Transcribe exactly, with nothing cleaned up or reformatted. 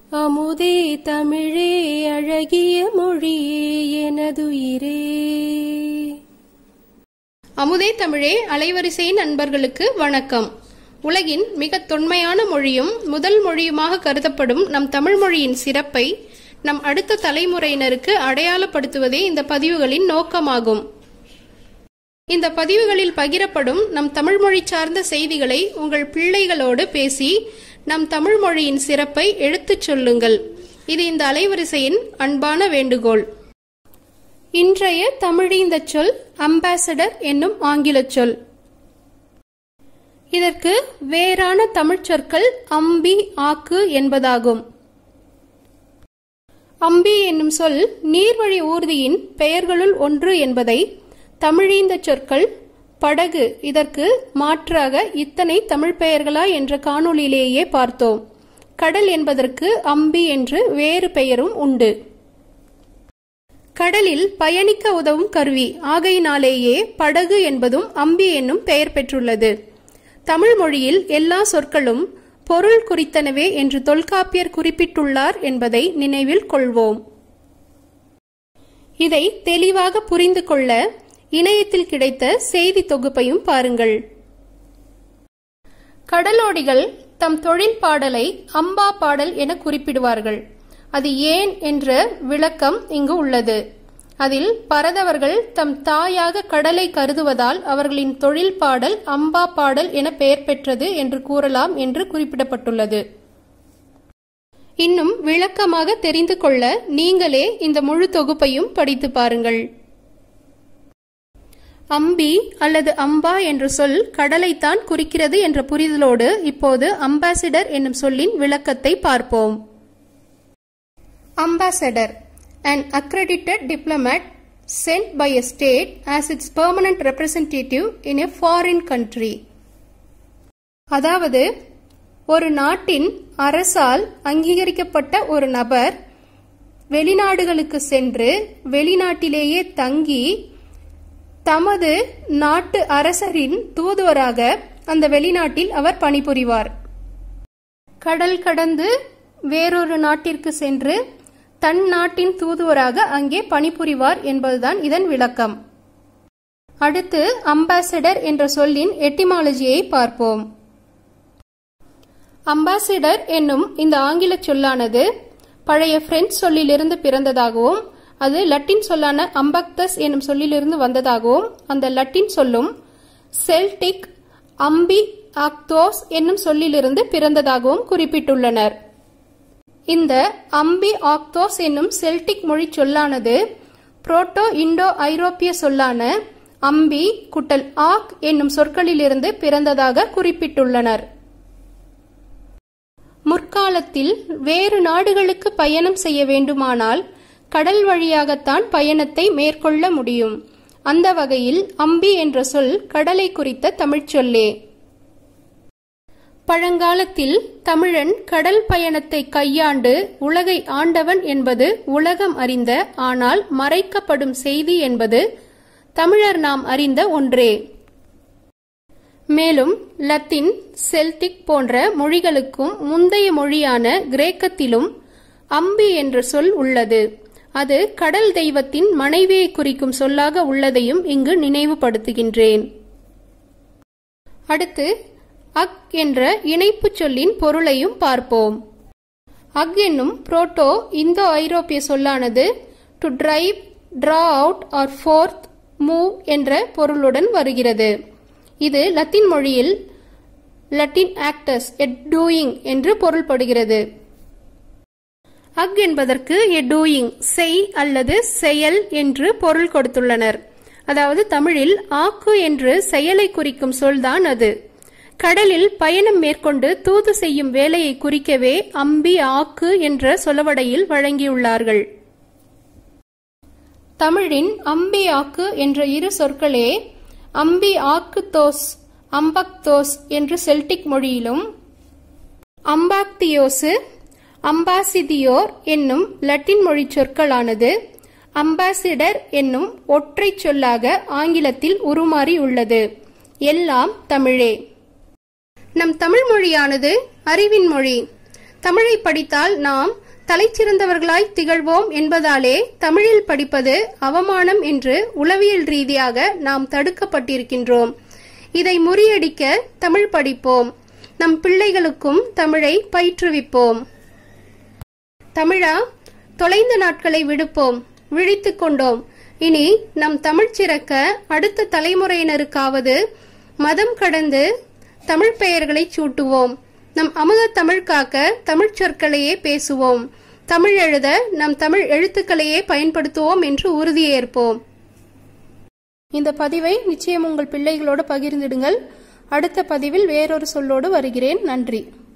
அமுதே தமிழே அழகிய மொழியே எனதுயிரே. அமுதே தமிழே அலைவரிசை நண்பர்களுக்கு வணக்கம். உலகின் மிக தொன்மையான மொழியும் முதல் மொழியுமாக கருதப்படும் நம் தமிழ் மொழியின் சிறப்பை நம் அடுத்த தலைமுறையினருக்கு அடையாளப்படுத்துவதே இந்த பதிவுகளின் நோக்கமாகும். இந்த பதிவுகளில் பகிரப்படும் நம் தமிழ் மொழி சார்ந்த செய்திகளை உங்கள் பிள்ளைகளோடு பேசி நம் தமிழ் மொழியின் சிறப்பை எடுத்துச் சொல்லுங்கள். இது இந்த அலைவரிசையின் அன்பான வேண்டுகோள். இன்றைய தமிழீந்த சொல் அம்பாசடர் என்னும் ஆங்கில சொல். இதற்கு வேறான தமிழ் சொற்கள் அம்பி, ஆக்கு என்பதாகும். அம்பி என்னும் சொல் நீர்வழி ஊர்தியின் பெயர்களுள் ஒன்று என்பதை தமிழீந்த சொற்கள் படகு இதற்கு மாற்றாக இத்தனை தமிழ் பெயர்களா என்ற காணொளியிலேயே பார்த்தோம். கடல் என்பதற்கு அம்பி என்று வேறு பெயரும் உண்டு. கடலில் பயணிக்க உதவும் கருவி ஆகையினாலேயே படகு என்பதும் அம்பி என்னும் பெயர் பெற்றுள்ளது. தமிழ் மொழியில் எல்லா சொற்களும் பொருள் குறித்தனவே என்று தொல்காப்பியர் குறிப்பிட்டுள்ளார் என்பதை நினைவில் கொள்வோம். இதை தெளிவாக புரிந்து கொள்ள இணையத்தில் கிடைத்த செய்தி தொகுப்பையும் பாருங்கள். கடலோடிகள் தம் தொழில் பாடலை அம்பா பாடல் என குறிப்பிடுவார்கள். அது ஏன் என்ற விளக்கம் இங்கு உள்ளது. அதில் பரதவர்கள் தம் தாயாக கடலை கருதுவதால் அவர்களின் தொழில் பாடல் அம்பா பாடல் என பெயர் பெற்றது என்று கூறலாம் என்று குறிப்பிடப்பட்டுள்ளது. இன்னும் விளக்கமாக தெரிந்து கொள்ள நீங்களே இந்த முழு தொகுப்பையும் படித்து பாருங்கள். அம்பி அல்லது அம்பா என்ற சொல் கடலைத்தான் குறிக்கிறது என்ற புரிதலோடு இப்போது அம்பாசிடர் என்னும் சொல்லின் விளக்கத்தை பார்ப்போம். Ambassador, an accredited diplomat sent by a state as its permanent representative in a foreign country. அதாவது ஒரு நாட்டின் அரசால் அங்கீகரிக்கப்பட்ட ஒரு நபர் வெளிநாடுகளுக்கு சென்று வெளிநாட்டிலேயே தங்கி தமது நாட்டு அரசரின் தூதுவராக அந்த வெளிநாட்டில் அவர் பணிபுரிவார். கடல் கடந்து வேறொரு நாட்டிற்கு சென்று தன் நாட்டின் தூதுவராக அங்கே பணிபுரிவார் என்பதுதான் இதன் விளக்கம். அடுத்து அம்பாசிடர் என்ற சொல்லின் எட்டிமாலஜியை பார்ப்போம். அம்பாசிடர் என்னும் இந்த ஆங்கில சொல்லானது பழைய பிரெஞ்சு சொல்லிலிருந்து பிறந்ததாகவும் அது லட்டின் சொல்லான அம்பக்தஸ் என்னும் சொல்லிலிருந்து வந்ததாகவும் அந்த லட்டின் சொல்லும் செல்டிக் அம்பி ஆக்தோஸ் என்னும் சொல்லிலிருந்து பிறந்ததாகவும் குறிப்பிட்டுள்ளனர். இந்த அம்பி ஆக்தோஸ் என்னும் செல்டிக் மொழி சொல்லானது புரோட்டோ இண்டோ ஐரோப்பிய சொல்லான அம்பி குட்டல் ஆக் என்னும் சொற்களிலிருந்து பிறந்ததாக குறிப்பிட்டுள்ளனர். முற்காலத்தில் வேறு நாடுகளுக்கு பயணம் செய்ய வேண்டுமானால் கடல் வழியாகத்தான் பயணத்தை மேற்கொள்ள முடியும். அந்த வகையில் அம்பி என்ற சொல் கடலை குறித்த தமிழ்ச் சொல்லே. பழங்காலத்தில் தமிழன் கடல் பயணத்தை கையாண்டு உலகை ஆண்டவன் என்பது உலகம் அறிந்த ஆனால் மறைக்கப்படும் செய்தி என்பது தமிழர் நாம் அறிந்த ஒன்றே. மேலும் லத்தீன், செல்டிக் போன்ற மொழிகளுக்கும் முந்தைய மொழியான கிரேக்கத்திலும் அம்பி என்ற சொல் உள்ளது. அது கடல் தெய்வத்தின் மனைவியை குறிக்கும் சொல்லாக உள்ளதையும் இங்கு நினைவுபடுத்துகின்றேன். அடுத்து அக் என்ற இணைப்பு சொல்லின் பொருளையும் பார்ப்போம். அக் என்னும் புரோட்டோ இந்தோ ஐரோப்பிய சொல்லானது to drive, draw out or forth, move என்ற பொருளுடன் வருகிறது. இது லத்தீன் மொழியில் லட்டின் ஆக்டஸ் எட் டூயிங் என்று பொருள்படுகிறது. அக் என்பதற்கு எ டூயிங் செய் அல்லது செயல் என்று பொருள் கொடுத்துள்ளனர். அதாவது தமிழில் ஆக்கு என்று செயலை குறிக்கும் சொல்தான் அது. கடலில் பயணம் மேற்கொண்டு தூது செய்யும் வேலையை குறிக்கவே அம்பி ஆக்கு என்ற சொலவடையில் வழங்கியுள்ளார்கள். தமிழின் அம்பி ஆக்கு என்ற இரு சொற்களே அம்பி ஆக்கு தோஸ், அம்பக்தோஸ் என்று செல்டிக் மொழியிலும் அம்பாக்தியோசு, அம்பாசிதியோர் என்னும் லட்டின் மொழி சொற்களானது அம்பாசிடர் என்னும் ஒற்றை சொல்லாக ஆங்கிலத்தில் உருமாறி உள்ளது. எல்லாம் தமிழே. நம் தமிழ் மொழியானது அறிவின் மொழி. தமிழை படித்தால் நாம் தலைச்சிறந்தவர்களாய் திகழ்வோம் என்பதாலே தமிழில் படிப்பது அவமானம் என்று உளவியல் ரீதியாக நாம் தடுக்கப்பட்டிருக்கின்றோம். இதை முறியடிக்க தமிழ் படிப்போம். நம் பிள்ளைகளுக்கும் தமிழை பயிற்றுவிப்போம். தமிழா, தொலைந்த நாட்களை விடுப்போம், விழித்துக் கொண்டோம். இனி நம் தமிழ் சிறக்க அடுத்த தலைமுறையினருக்காவது மதம் கடந்து தமிழ் பெயர்களை சூட்டுவோம். நம் அமுத தமிழ் காக்க தமிழ் சொற்களையே பேசுவோம். தமிழ் எழுத நம் தமிழ் எழுத்துக்களையே பயன்படுத்துவோம் என்று உறுதியேற்போம். இந்த பதிவை நிச்சயம் உங்கள் பிள்ளைகளோடு பகிர்ந்திடுங்கள். அடுத்த பதிவில் வேறொரு சொல்லோடு வருகிறேன். நன்றி.